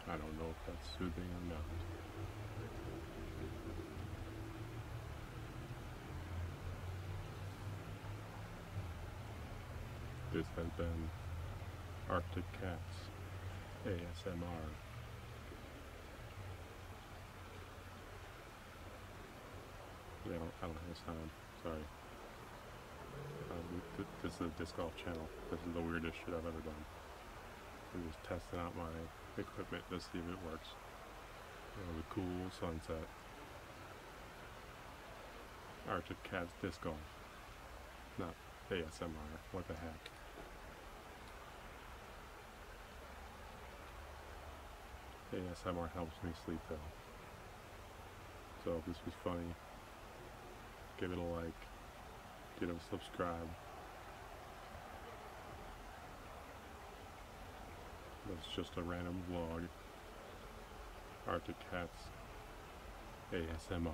I don't know if that's soothing or not. This has been Arctic Cats ASMR. I don't have a sound. Sorry. This is a disc golf channel. This is the weirdest shit I've ever done. I'm just testing out my equipment to see if it works. The cool sunset. Arctic Cats disc golf. Not ASMR. What the heck? ASMR helps me sleep though. So if this was funny, give it a like, give it a subscribe. That's just a random vlog. Arctic Cats ASMR.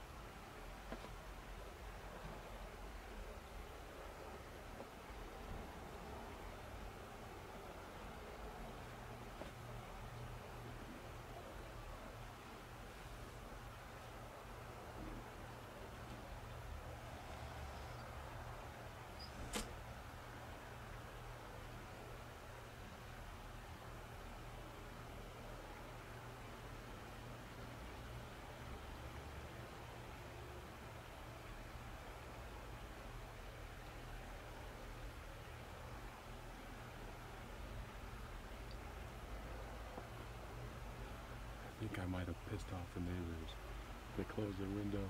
I think I might have pissed off the neighbors. They closed their window.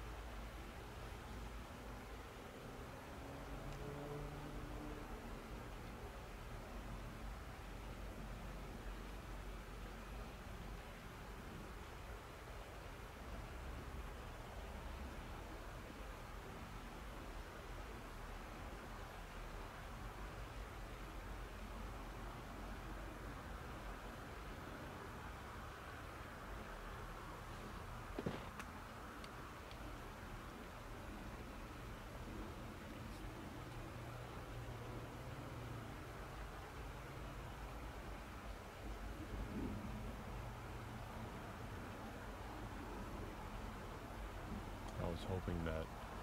I was hoping that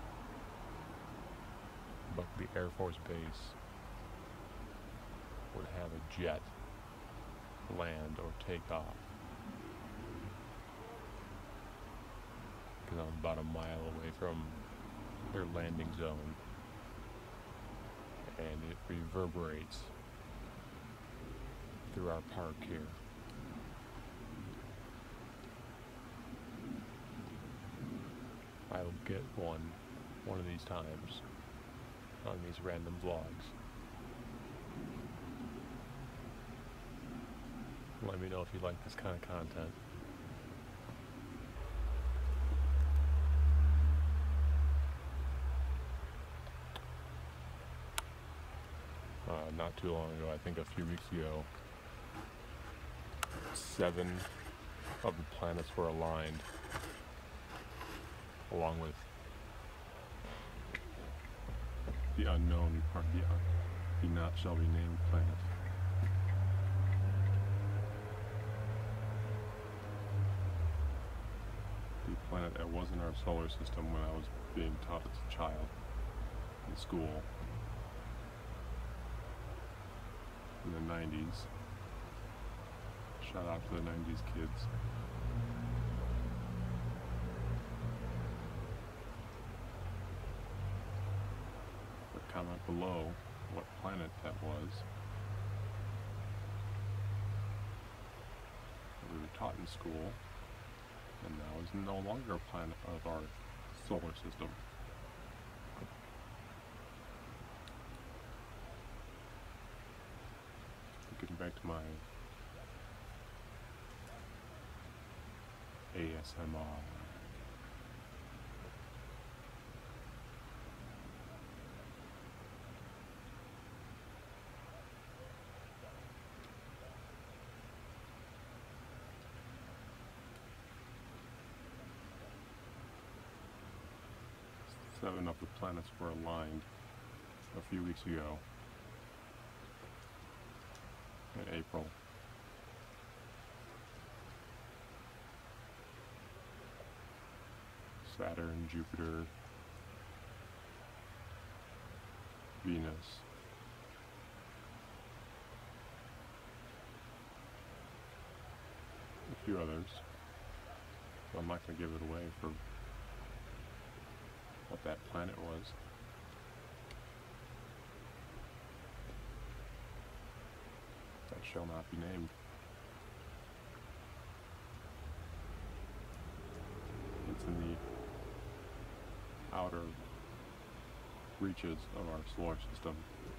Buckley Air Force Base would have a jet land or take off. Because I'm about a mile away from their landing zone and it reverberates through our park here. I'll get one of these times on these random vlogs. Let me know if you like this kind of content. Not too long ago, I think a few weeks ago, 7 of the planets were aligned, along with the unknown part, the not shall be named planet. The planet that was in our solar system when I was being taught as a child in school in the 90s. Shout out to the 90s kids. Comment below what planet that was. We were taught in school, and now is no longer a planet of our solar system. Getting back to my ASMR. Seven of the planets were aligned a few weeks ago in April. Saturn, Jupiter, Venus, a few others. So I'm not going to give it away for what that planet was. That shall not be named. It's in the outer reaches of our solar system.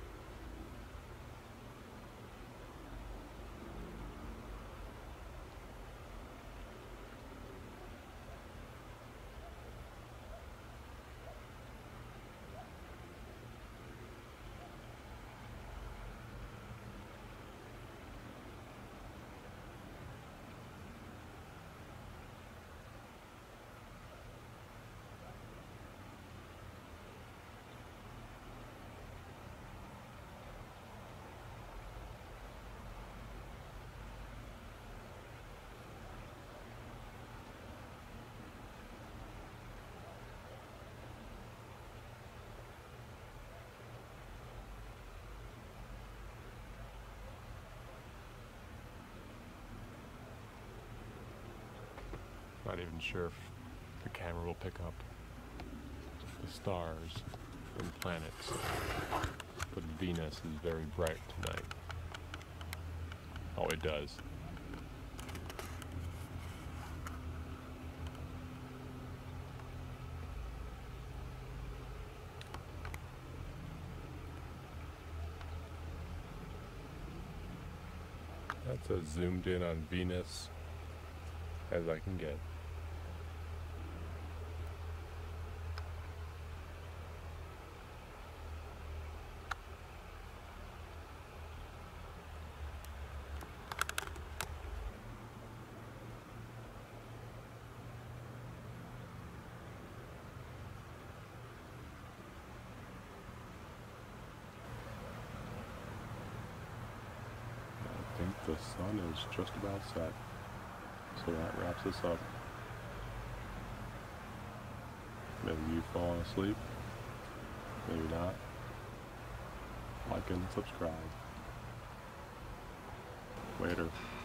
Not even sure if the camera will pick up the stars and planets, but Venus is very bright tonight. Oh, it does. That's as zoomed in on Venus as I can get. I think the sun is just about set, so that wraps us up. Maybe you've fallen asleep, maybe not. Like and subscribe. Later.